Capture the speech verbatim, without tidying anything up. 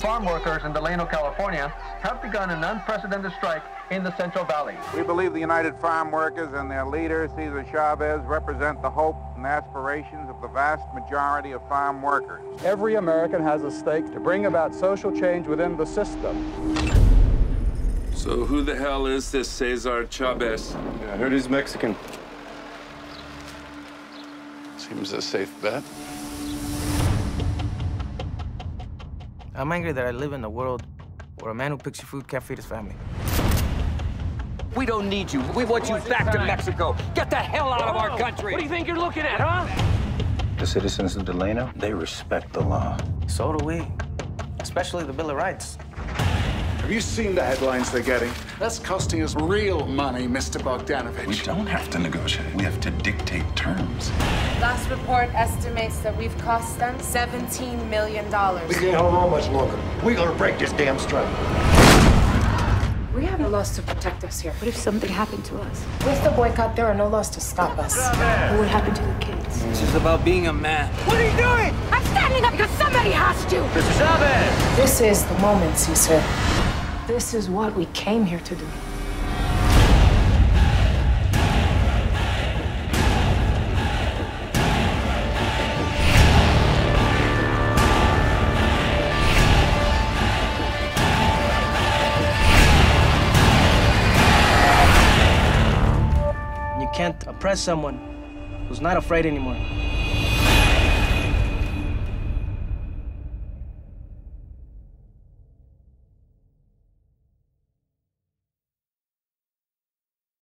Farm workers in Delano, California, have begun an unprecedented strike in the Central Valley. We believe the United Farm Workers and their leader, Cesar Chavez, represent the hope and aspirations of the vast majority of farm workers. Every American has a stake to bring about social change within the system. So who the hell is this Cesar Chavez? Yeah, I heard he's Mexican. Seems a safe bet. I'm angry that I live in a world where a man who picks your food can't feed his family. We don't need you. We want you back to Mexico. Get the hell out of our country. What do you think you're looking at, huh? The citizens of Delano, they respect the law. So do we, especially the Bill of Rights. Have you seen the headlines they're getting? That's costing us real money, Mister Bogdanovich. We don't have to negotiate. We have to dictate terms. Last report estimates that we've cost them seventeen million dollars. We can't hold on much longer. We're gonna break this damn strike. We have no laws to protect us here. What if something happened to us? With the boycott, there are no laws to stop us. What would happen to the kids? This is about being a man. What are you doing? I'm standing up because somebody has to! Mister Chavez! This is the moment, Cesar. This is what we came here to do. You can't oppress someone who's not afraid anymore.